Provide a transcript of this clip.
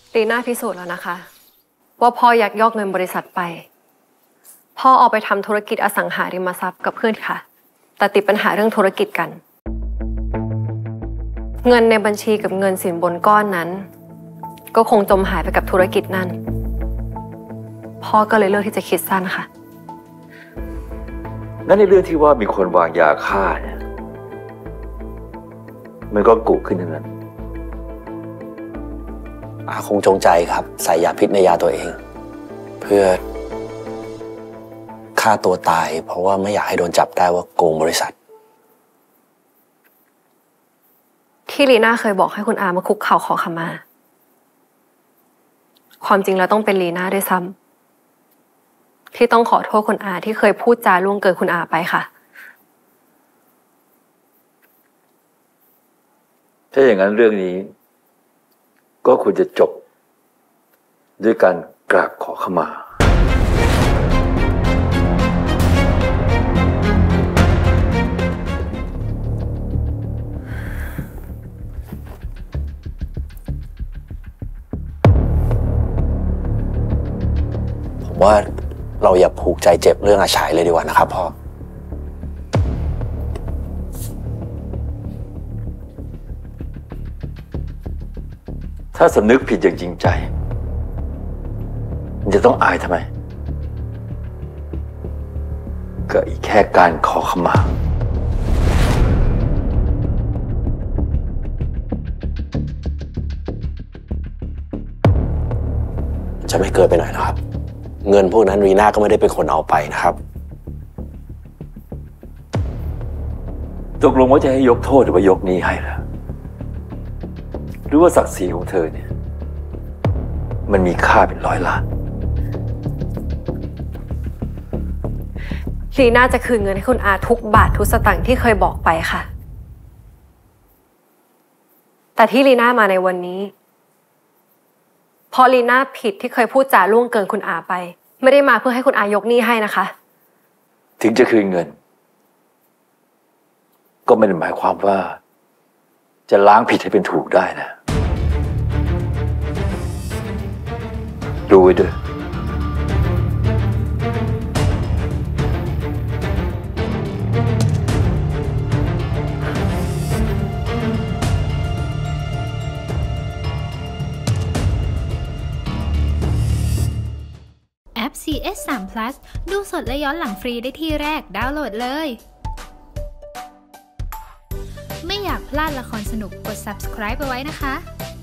ลีน่าพิสูจน์แล้วนะคะว่าพ่อยักยอกเงินบริษัทไปพ่อเอาไปทำธุรกิจอสังหาริมทรัพย์กับเพื่อนค่ะแต่ติดปัญหาเรื่องธุรกิจกันเงินในบัญชีกับเงินสินบนก้อนนั้นก็คงจมหายไปกับธุรกิจนั่นพ่อก็เลยเลือกที่จะคิดสั้นค่ะนั่นในเรื่องที่ว่ามีคนวางยาฆ่าเนี่ยมันก็กุขึ้นทั้งนั้นอาคงจงใจครับใส่ยาพิษในยาตัวเองเพื่อฆ่าตัวตายเพราะว่าไม่อยากให้โดนจับได้ว่าโกงบริษัทที่ลีน่าเคยบอกให้คุณอามาคุกเข่าขอขมาความจริงแล้วต้องเป็นลีน่าด้วยซ้ำที่ต้องขอโทษคุณอาที่เคยพูดจาล่วงเกินคุณอาไปค่ะถ้าอย่างนั้นเรื่องนี้ก็ควรจะจบด้วยการกราบขอขมาผมว่าเราอย่าผูกใจเจ็บเรื่องอาฉายเลยดีกว่านะครับพ่อถ้าสำนึกผิดอย่างจริงใจมันจะต้องอายทำไมก็อีกแค่การขอขมาจะไม่เกินไปหน่อยนะครับเงินพวกนั้นรีน่าก็ไม่ได้เป็นคนเอาไปนะครับตกลงว่าจะให้ยกโทษหรือว่ายกหนี้ให้ล่ะหรือว่าศักดิ์ศรีของเธอเนี่ยมันมีค่าเป็น100 ล้านลีน่าจะคืนเงินให้คุณอาทุกบาททุกสตางค์ที่เคยบอกไปค่ะแต่ที่ลีน่ามาในวันนี้เพราะลีน่าผิดที่เคยพูดจาล่วงเกินคุณอาไปไม่ได้มาเพื่อให้คุณอายกหนี้ให้นะคะถึงจะคืนเงินก็ไม่ได้หมายความว่าจะล้างผิดให้เป็นถูกได้นะดูไว้ด้วยแอป CS3 Plus ดูสดและย้อนหลังฟรีได้ที่แรกดาวน์โหลดเลยไม่อยากพลาดละครสนุกกด subscribe ไปไว้นะคะ